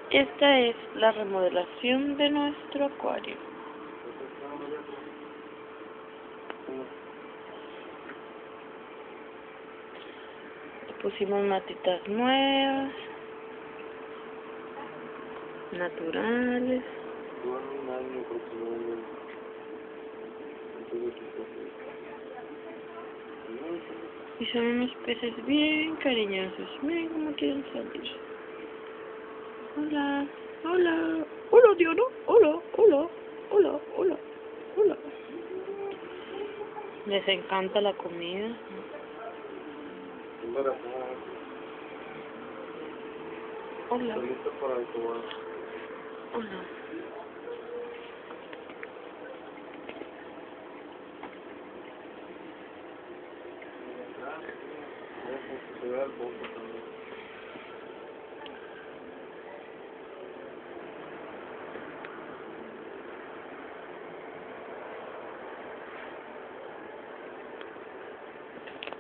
Esta es la remodelación de nuestro acuario. Le pusimos matitas nuevas, naturales. Un año aproximadamente. Y son unos peces bien cariñosos. Miren cómo quieren salir. Hola, hola, hola Diana, hola, hola, hola, hola, hola. Les encanta la comida. Hola. Está lista para incubar. Hola. Se ve al fondo también.